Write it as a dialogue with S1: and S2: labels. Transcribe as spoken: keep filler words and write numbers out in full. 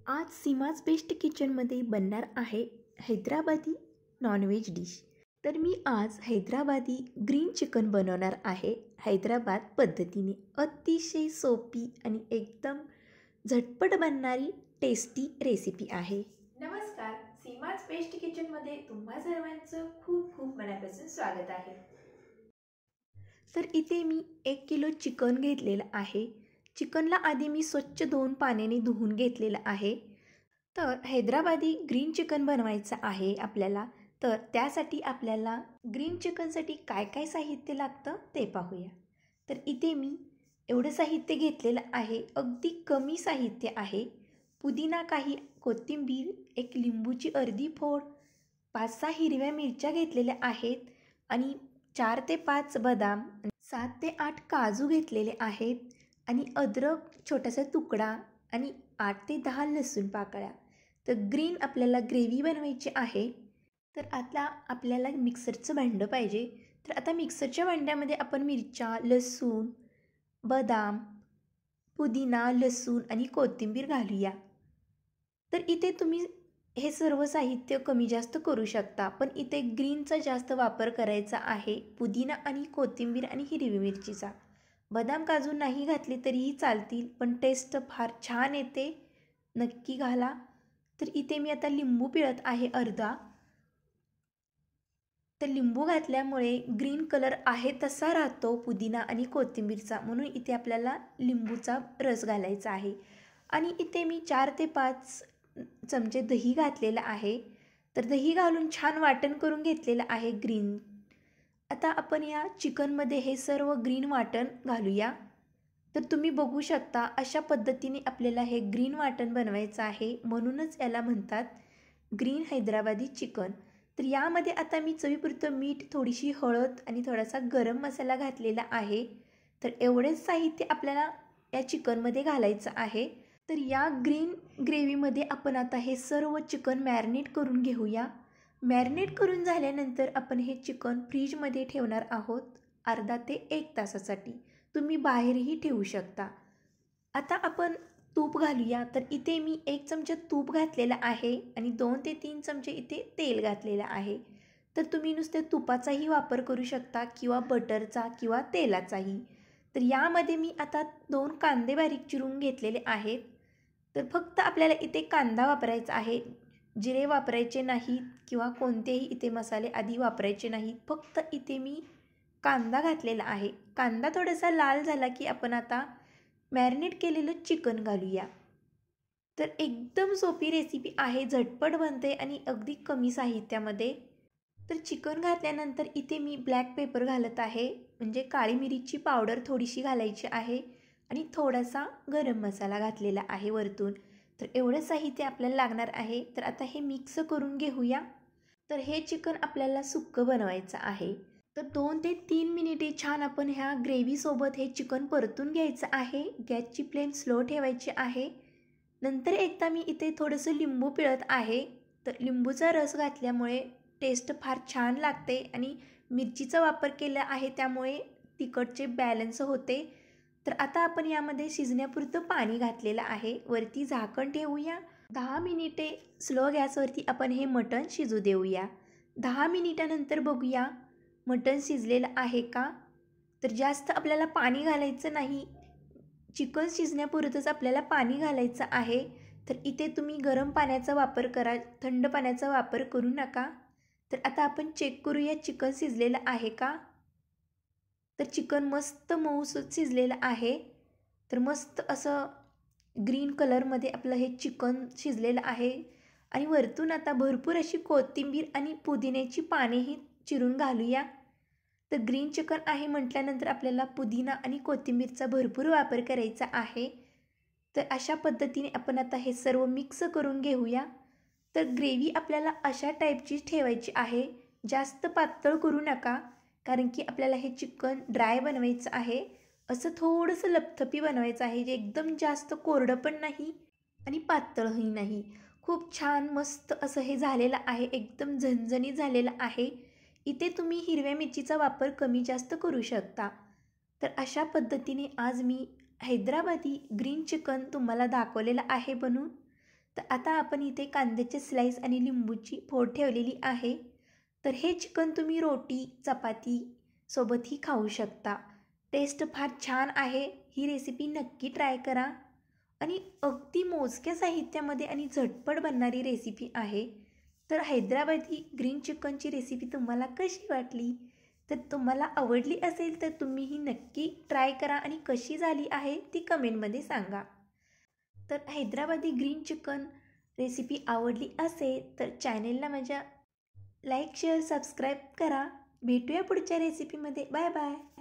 S1: आज सीमाज बेस्ट किचनमध्ये बनणार आहे हैदराबादी नॉनव्हेज डिश। तर मी आज हैदराबादी ग्रीन चिकन बनवणार आहे हैदराबाद पद्धतीने। अतिशय सोपी आणि एकदम झटपट बनणारी टेस्टी रेसिपी आहे। नमस्कार, सीमाज बेस्ट किचनमध्ये तुम्हा सर्वांचं खूप खूप मनापासून स्वागत आहे। तर इथे मी एक किलो चिकन घेतलेलं आहे। चिकनला आधी मी स्वच्छ धुवून पाण्याने धुवून घेतलेलं आहे। तर हैदराबादी ग्रीन चिकन बनवायचं आहे आपल्याला। तर त्यासाठी आपल्याला ग्रीन चिकनसाठी काय काय साहित्य लागतं ते पाहूया। तर इथे मी एवढं साहित्य घेतलेलं आहे, अगदी कमी साहित्य आहे। पुदिना काही, कोथिंबीर, एक लिंबूची अर्धी फोड, पाच सहा हिरव्या मिरच्या घेतलेल्या आहेत आणि चार ते पाच बदाम, सात ते आठ काजू घेतलेले आहेत आणि अद्रक छोटासा तुकडा आणि आठ ते दहा लसूण पाकळ्या। तर ग्रीन आपल्याला ग्रेव्ही बनवायची आहे। तर आता आपल्याला मिक्सरचं भांडं पाहिजे। तर आता मिक्सरच्या भांड्यामध्ये आपण मिरच्या, लसूण, बदाम, पुदिना, लसूण आणि कोथिंबीर घालूया। तर इथे तुम्ही हे सर्व साहित्य कमी जास्त करू शकता, पण इथे ग्रीनचा जास्त वापर करायचा आहे, पुदिना आणि कोथिंबीर आणि हिरवी मिरचीचा। बदाम काजू नाही घातले तरीही चालतील, पण टेस्ट फार छान येते, नक्की घाला। तर इथे मी आता लिंबू पिळत आहे अर्धा। तर लिंबू घातल्यामुळे ग्रीन कलर आहे तसा राहतो पुदिना आणि कोथिंबीरचा, म्हणून इथे आपल्याला लिंबूचा रस घालायचा आहे। आणि इथे मी चार ते पाच चमचे दही घातलेलं आहे। तर दही घालून छान वाटण करून घेतलेलं आहे ग्रीन। आता आपण या चिकनमध्ये हे सर्व ग्रीन वाटण घालूया। तर तुम्ही बघू शकता अशा पद्धतीने आपल्याला हे ग्रीन वाटण बनवायचं आहे, म्हणूनच याला म्हणतात ग्रीन हैदराबादी चिकन। तर यामध्ये आता मी चवीपुरतं मीठ, थोडीशी हळद आणि थोडासा गरम मसाला घातलेला आहे। तर एवढेच साहित्य आपल्याला या चिकनमध्ये घालायचं आहे। तर या ग्रीन ग्रेव्हीमध्ये आपण आता हे सर्व चिकन मॅरिनेट करून घेऊया। मॅरिनेट करून झाल्यानंतर आपण हे चिकन फ्रीजमध्ये ठेवणार आहोत अर्धा ते एक तासासाठी। तुम्ही बाहेरही ठेवू शकता। आता आपण तूप घालूया। तर इथे मी एक चमचा तूप घातलेला आहे आणि दोन ते तीन चमचे इथे तेल घातलेलं आहे। तर तुम्ही नुसते तुपाचाही वापर करू शकता किंवा बटरचा किंवा तेलाचाही। तर यामध्ये मी आता दोन कांदे बारीक चिरून घेतलेले आहेत। तर फक्त आपल्याला इथे कांदा वापरायचा आहे, जिरे वापरायचे नाहीत किंवा कोणतेही इथे मसाले आधी वापरायचे नाहीत। फक्त इथे मी कांदा घातलेला आहे। कांदा थोडासा लाल झाला की आपण आता मॅरिनेट केलेलं चिकन घालूया। तर एकदम सोपी रेसिपी आहे, झटपट बनते आणि अगदी कमी साहित्यामध्ये। तर चिकन घातल्यानंतर इथे मी ब्लॅक पेपर घालत आहे, म्हणजे काळी मिरीची पावडर थोडीशी घालायची आहे आणि थोडासा गरम मसाला घातलेला आहे वरतून। तर एवढं साहित्य आपल्याला लागणार आहे। तर आता हे मिक्स करून घेऊया। तर हे चिकन आपल्याला सुक्कं बनवायचं आहे। तर दोन ते तीन मिनिटे छान आपण ह्या ग्रेव्हीसोबत हे चिकन परतून घ्यायचं आहे। गॅसची फ्लेम स्लो ठेवायची आहे। नंतर एकदा मी इथे थोडंसं लिंबू पिळत आहे। तर लिंबूचा रस घातल्यामुळे टेस्ट फार छान लागते आणि मिरचीचा वापर केला आहे त्यामुळे तिखटचे बॅलन्स होते। तर आता आपण यामध्ये शिजण्यापुरतं पाणी घातलेलं आहे। वरती झाकण ठेवूया। दहा मिनिटे स्लो गॅसवरती आपण हे मटण शिजू देऊया। दहा मिनिटानंतर बघूया मटण शिजलेलं आहे का। तर जास्त आपल्याला पाणी घालायचं नाही, चिकन शिजण्यापुरतंच आपल्याला पाणी घालायचं आहे। तर इथे तुम्ही गरम पाण्याचा वापर करा, थंड पाण्याचा वापर करू नका। तर आता आपण चेक करूया चिकन शिजलेलं आहे का। तर चिकन मस्त मऊसूत शिजलेलं आहे। तर मस्त असं ग्रीन कलरमध्ये आपलं हे चिकन शिजलेलं आहे आणि वरतून आता भरपूर अशी कोथिंबीर आणि पुदिन्याची पानेही चिरून घालूया। तर ग्रीन चिकन आहे म्हटल्यानंतर आपल्याला पुदिना आणि कोथिंबीरचा भरपूर वापर करायचा आहे। तर अशा पद्धतीने आपण आता हे सर्व मिक्स करून घेऊया। तर ग्रेव्ही आपल्याला अशा टाईपची ठेवायची आहे, जास्त पातळ करू नका, कारण की आपल्याला हे चिकन ड्राय बनवायचं आहे। असं थोडंसं लपथपी बनवायचं आहे, जे एकदम जास्त कोरडं पण नाही आणि पातळही नाही। खूप छान मस्त असं हे झालेलं आहे, एकदम झणझणीत झालेलं आहे। इथे तुम्ही हिरव्या मिरचीचा वापर कमी जास्त करू शकता। तर अशा पद्धतीने आज मी हैदराबादी ग्रीन चिकन तुम्हाला दाखवलेलं आहे बनवून। तर आता आपण इथे कांद्याचे स्लाईस आणि लिंबूची फोड ठेवलेली आहे. तर हे चिकन तुम्ही रोटी चपाती सोबतही खाऊ शकता. टेस्ट फार छान आहे. ही रेसिपी नक्की ट्राय करा आणि अगदी मोजक्या साहित्यामध्ये आणि झटपट बनणारी रेसिपी आहे. तर हैदराबादी ग्रीन चिकनची रेसिपी तुम्हाला कशी वाटली? तर तुम्हाला आवडली असेल तर तुम्हीही नक्की ट्राय करा आणि कशी झाली आहे ती कमेंटमध्ये सांगा. तर हैदराबादी ग्रीन चिकन रेसिपी आवडली असेल तर चॅनेलला माझ्या लाईक शेअर सबस्क्राईब करा. भेटूया पुढच्या रेसिपीमध्ये. Bye bye.